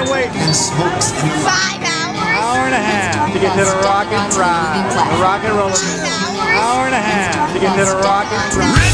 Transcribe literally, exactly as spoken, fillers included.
you waiting? Five hours? Hour and a half to get to the rock and ride. The rock and roller. Five hours? Hour and a half to get to the rock and ride.